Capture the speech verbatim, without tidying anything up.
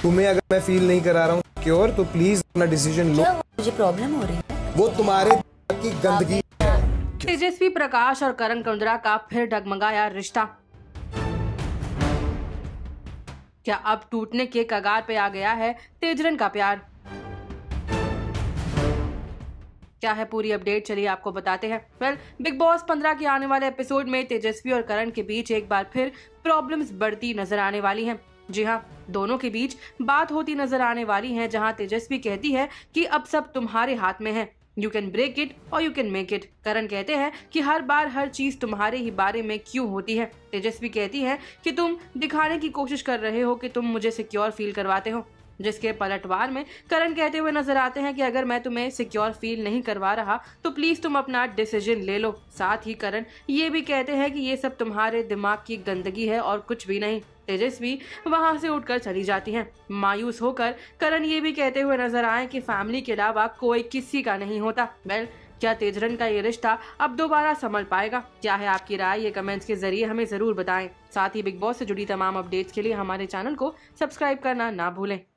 तुम्हें अगर मैं फील नहीं करा रहा हूँ सिक्योर तो प्लीज अपना डिसीजन लो। मुझे प्रॉब्लम हो रही है, वो तुम्हारे की गंदगी। तेजस्वी प्रकाश और करण कुंद्रा का फिर डगमगाया रिश्ता। क्या अब टूटने के कगार पे आ गया है तेजरन का प्यार? क्या है पूरी अपडेट, चलिए आपको बताते हैं। वेल, बिग बॉस पंद्रह के आने वाले एपिसोड में तेजस्वी और करण के बीच एक बार फिर प्रॉब्लम्स बढ़ती नजर आने वाली हैं। जी हाँ, दोनों के बीच बात होती नजर आने वाली है, जहां तेजस्वी कहती है कि अब सब तुम्हारे हाथ में है, यू कैन ब्रेक इट और you can make it. Karan कहते हैं कि हर बार हर चीज तुम्हारे ही बारे में क्यों होती है। तेजस्वी कहती है कि तुम दिखाने की कोशिश कर रहे हो कि तुम मुझे सिक्योर फील करवाते हो, जिसके पलटवार में करण कहते हुए नजर आते हैं कि अगर मैं तुम्हें सिक्योर फील नहीं करवा रहा तो प्लीज तुम अपना डिसीजन ले लो। साथ ही करण ये भी कहते हैं कि ये सब तुम्हारे दिमाग की गंदगी है और कुछ भी नहीं। तेजस्वी वहां से उठकर चली जाती हैं। मायूस होकर करण ये भी कहते हुए नजर आए कि फैमिली के अलावा कोई किसी का नहीं होता। वेल, क्या तेजरन का ये रिश्ता अब दोबारा संभल पाएगा? क्या है आपकी राय? ये कमेंट्स के जरिए हमें जरूर बताएं। साथ ही बिग बॉस से जुड़ी तमाम अपडेट्स के लिए हमारे चैनल को सब्सक्राइब करना ना भूलें।